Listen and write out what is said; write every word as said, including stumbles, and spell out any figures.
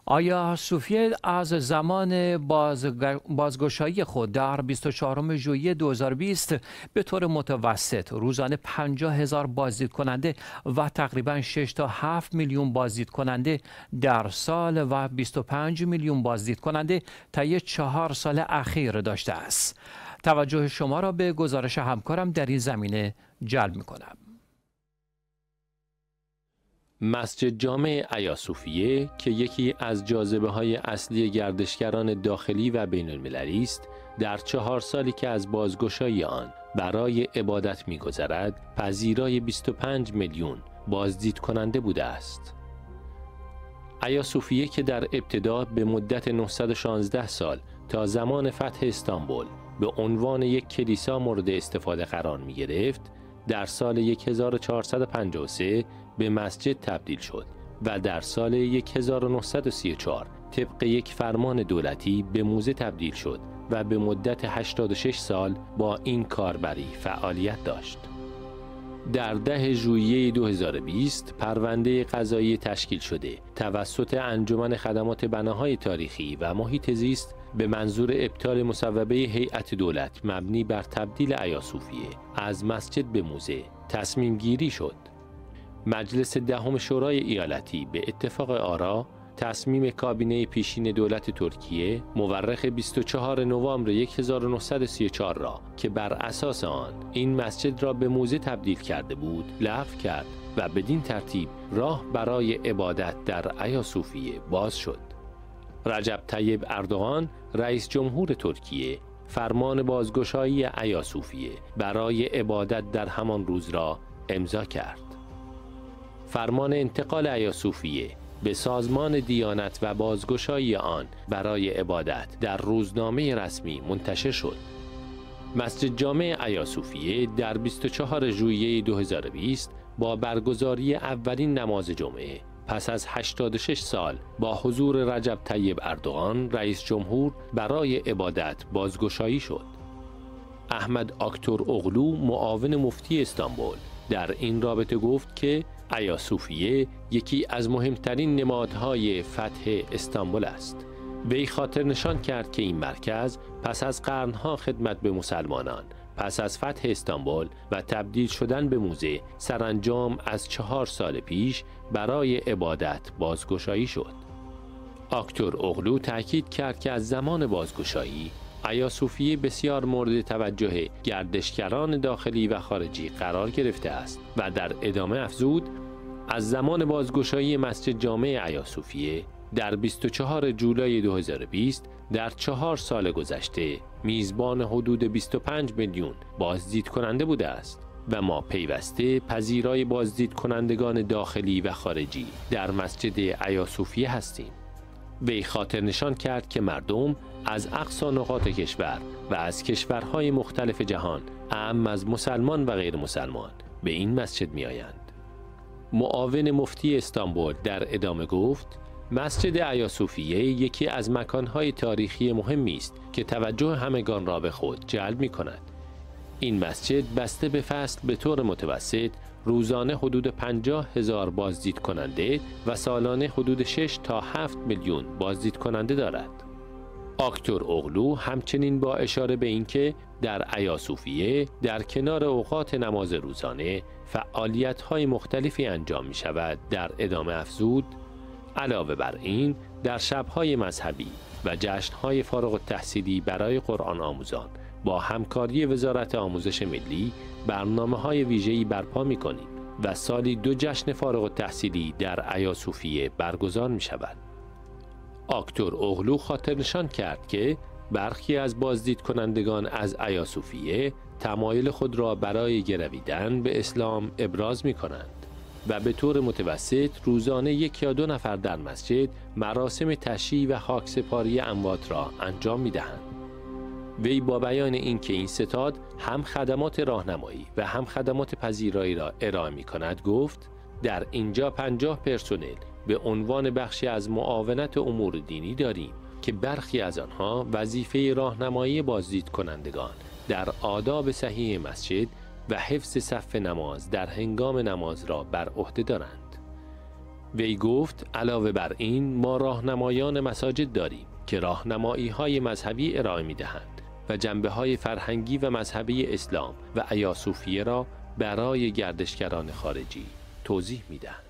آیا صوفیه از زمان بازگشایی خود در بیست و چهارم ژوئیه دو هزار و بیست به طور متوسط روزانه پنجاه هزار بازدید کننده و تقریباً شش تا هفت میلیون بازدید کننده در سال و بیست و پنج میلیون بازدید کننده طی چهار سال اخیر داشته است. توجه شما را به گزارش همکارم در این زمینه جلب می‌کنم. مسجد جامع ایاصوفیه که یکی از جاذبه‌های اصلی گردشگران داخلی و بین المللی است، در چهار سالی که از بازگشایی آن برای عبادت می‌گذرد، پذیرای بیست و پنج میلیون بازدید کننده بوده است. ایاصوفیه که در ابتدا به مدت نهصد و شانزده سال تا زمان فتح استانبول به عنوان یک کلیسا مورد استفاده قرار می‌گرفت، در سال هزار و چهارصد و پنجاه و سه به مسجد تبدیل شد و در سال هزار و نهصد و سی و چهار طبق یک فرمان دولتی به موزه تبدیل شد و به مدت هشتاد و شش سال با این کاربری فعالیت داشت. در ده ژوئیه دو هزار و بیست پرونده قضایی تشکیل شده توسط انجمن خدمات بناهای تاریخی و محیط زیست به منظور ابطال مصوبه هیئت دولت مبنی بر تبدیل ایاصوفیه از مسجد به موزه تصمیم گیری شد. مجلس دهم شورای ایالتی به اتفاق آرا تصمیم کابینه پیشین دولت ترکیه مورخ بیست و چهارم نوامبر هزار و نهصد و سی و چهار را که بر اساس آن این مسجد را به موزه تبدیل کرده بود لغو کرد و بدین ترتیب راه برای عبادت در ایاصوفیه باز شد. رجب طیب اردوغان رئیس جمهور ترکیه فرمان بازگشایی ایاصوفیه برای عبادت در همان روز را امضا کرد. فرمان انتقال ایاصوفیه به سازمان دیانت و بازگشایی آن برای عبادت در روزنامه رسمی منتشر شد. مسجد جامع ایاصوفیه در بیست و چهارم ژوئیه دو هزار و بیست با برگزاری اولین نماز جمعه پس از هشتاد و شش سال با حضور رجب طیب اردوغان رئیس جمهور برای عبادت بازگشایی شد. احمد آکتور اغلو معاون مفتی استانبول در این رابطه گفت که ایاصوفیه یکی از مهمترین نمادهای فتح استانبول است. وی خاطر نشان کرد که این مرکز پس از قرنها خدمت به مسلمانان پس از فتح استانبول و تبدیل شدن به موزه سرانجام از چهار سال پیش برای عبادت بازگشایی شد. آکتور اغلو تأکید کرد که از زمان بازگشایی ایاصوفیه بسیار مورد توجه گردشگران داخلی و خارجی قرار گرفته است و در ادامه افزود از زمان بازگشایی مسجد جامع ایاصوفیه در بیست و چهارم جولای دو هزار و بیست در چهار سال گذشته میزبان حدود بیست و پنج میلیون بازدید کننده بوده است و ما پیوسته پذیرای بازدید کنندگان داخلی و خارجی در مسجد ایاصوفیه هستیم. وی خاطر نشان کرد که مردم از اقصا نقاط کشور و از کشورهای مختلف جهان اعم از مسلمان و غیر مسلمان به این مسجد می آیند. معاون مفتی استانبول در ادامه گفت مسجد ایاصوفیه یکی از مکانهای تاریخی مهمی است که توجه همگان را به خود جلب می کند. این مسجد بسته به فصل به طور متوسط روزانه حدود پنجاه هزار بازدید کننده و سالانه حدود شش تا هفت میلیون بازدید کننده دارد. آکتور اغلو همچنین با اشاره به اینکه در ایاصوفیه در کنار اوقات نماز روزانه فعالیت‌های مختلفی انجام می شود در ادامه افزود علاوه بر این در شب‌های مذهبی و جشن‌های فارغ التحصیلی برای قرآن آموزان با همکاری وزارت آموزش ملی برنامه‌های ویژه‌ای برپا می‌کنیم و سالی دو جشن فارغ التحصیلی در ایاصوفیه برگزار می‌شود. آکتور اغلو خاطر نشان کرد که برخی از بازدید کنندگان از ایاصوفیه تمایل خود را برای گرویدن به اسلام ابراز می‌کنند و به طور متوسط روزانه یک یا دو نفر در مسجد مراسم تشییع و خاکسپاری اموات را انجام می‌دهند. وی با بیان اینکه این ستاد هم خدمات راهنمایی و هم خدمات پذیرایی را ارائه می‌کند گفت در اینجا پنجاه پرسنل به عنوان بخشی از معاونت امور دینی داریم که برخی از آنها وظیفه راهنمایی بازدید کنندگان در آداب صحیح مسجد و حفظ صف نماز در هنگام نماز را بر عهده دارند. وی گفت علاوه بر این ما راهنمایان مساجد داریم که راهنمایی‌های مذهبی ارائه می‌دهند و جنبه‌های فرهنگی و مذهبی اسلام و ایاصوفیه را برای گردشگران خارجی توضیح می‌دهند.